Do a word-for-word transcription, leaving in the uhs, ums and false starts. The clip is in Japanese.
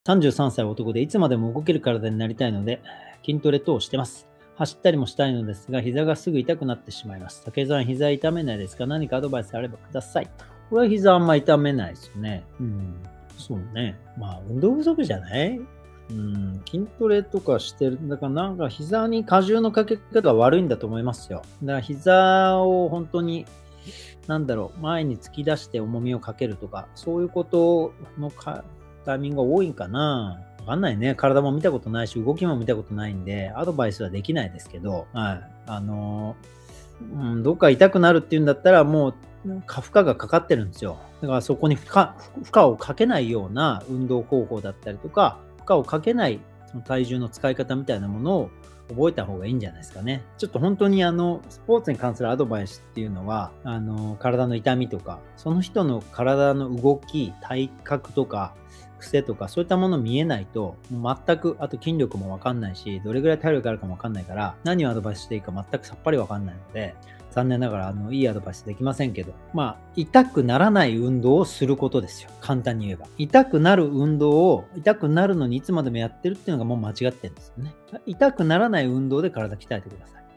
さんじゅうさんさい男でいつまでも動ける体になりたいので、筋トレ等をしてます。走ったりもしたいのですが、膝がすぐ痛くなってしまいます。竹井さん、膝痛めないですか？何かアドバイスあればください。これは膝あんま痛めないですよね。うん。そうね。まあ、運動不足じゃない？うん、筋トレとかしてる。だからなんか膝に荷重のかけ方が悪いんだと思いますよ。だから膝を本当に、なんだろう、前に突き出して重みをかけるとか、そういうことのかタイミングが多いんかな。わかんないね。体も見たことないし、動きも見たことないんで、アドバイスはできないですけど、はい。あのー、うん、どっか痛くなるっていうんだったら、もう、負荷がかかってるんですよ。だからそこに負荷負荷をかけないような運動方法だったりとか、負荷をかけないその体重の使い方みたいなものを覚えた方がいいんじゃないですかね。ちょっと本当にあの、スポーツに関するアドバイスっていうのは、あの、体の痛みとか、その人の体の動き、体格とか、癖とか、そういったもの見えないと、もう全く、あと筋力もわかんないし、どれぐらい体力あるかもわかんないから、何をアドバイスしていいか全くさっぱりわかんないので、残念ながら、あの、いいアドバイスできませんけど、まあ、痛くならない運動をすることですよ。簡単に言えば。痛くなる運動を、痛くなるのにいつまでもやってるっていうのがもう間違ってるんですよね。痛くならない運動で体鍛えてください。